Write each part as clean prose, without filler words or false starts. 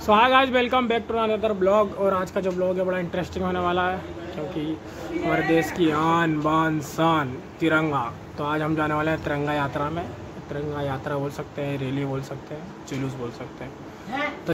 So hi guys, welcome back to another blog. और आज का जो ब्लॉग है बड़ा इंटरेस्टिंग होने वाला है, क्योंकि हमारे देश की आन बान शान तिरंगा। तो आज हम जाने वाले हैं तिरंगा यात्रा में। तिरंगा यात्रा बोल सकते हैं, रैली बोल सकते हैं, जुलूस बोल सकते हैं। तो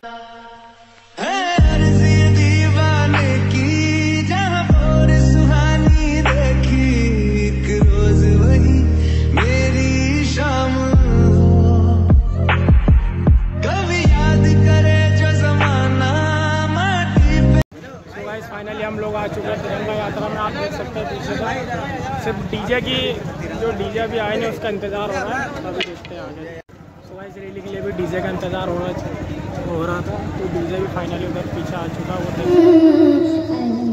फाइनली हम लोग आ चुके हैं तिरंगा यात्रा में। आप देख सकते हैं पीछे का सिर्फ डीजे की जो डीजे अभी आए नहीं उसका इंतज़ार हो रहा है। अभी देखते हैं आगे। सो गाइस, रैली के लिए भी डीजे का इंतज़ार हो रहा था, तो डीजे भी फाइनली उधर पीछे आ चुका वो।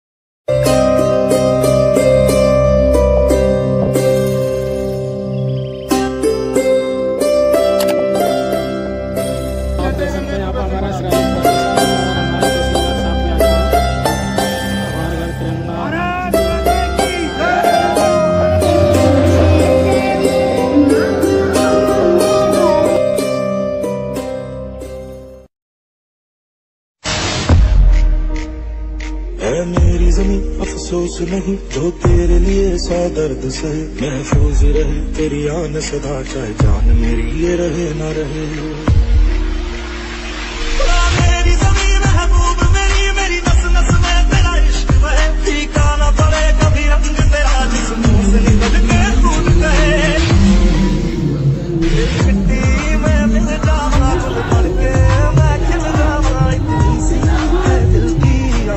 मेरी ज़मीं अफसोस नहीं जो तेरे लिए सौ दर्द सहे, महफूज रहे तेरी आन सदा, चाहे जान मेरी ये रहे न रहे। मेरी ज़मीं महबूब मेरी नस नस में तेरा इश्क बहे, फीका न पड़े कभी रंग तेरा, जिस्मों से निकल के खून बहे। मिट्टी में मिल जाना फूल पड़ के मैं खिल जाना, इतनी सी दिल की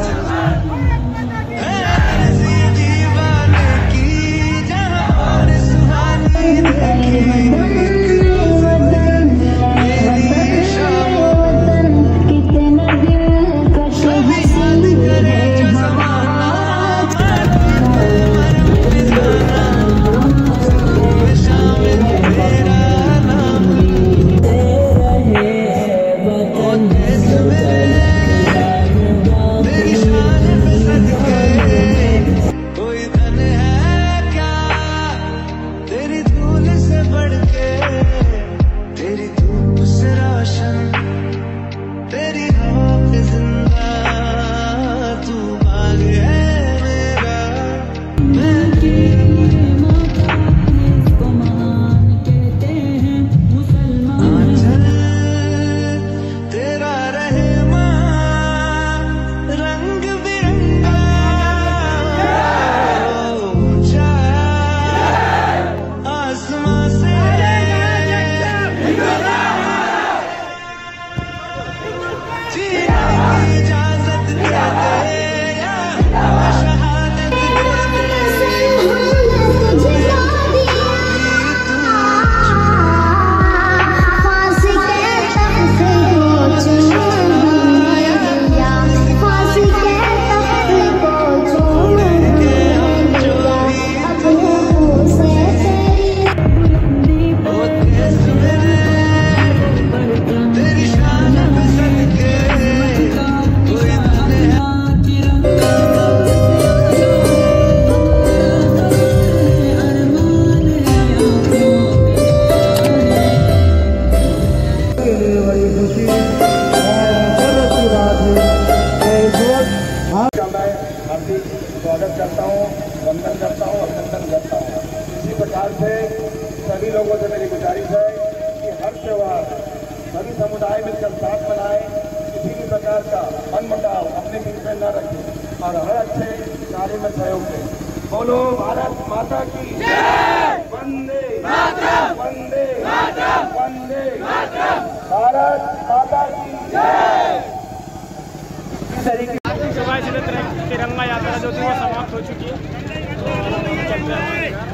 स्वागत करता हूँ, वंदन करता हूँ, अभिनंदन करता हूँ। इसी प्रकार से सभी लोगों से मेरी गुजारिश है कि हर त्योहार सभी समुदाय मिलकर साथ मनाएं, किसी भी प्रकार का मनमुटाव अपने बीच में न रखें और हर अच्छे कार्य में सहयोग दें। बोलो भारत माता की जय, वंदे मातरम, वंदे मातरम, वंदे मातरम, भारत माता की जय। तिरंगा यात्रा जो थी वो समाप्त हो चुकी है, तो चलते हैं।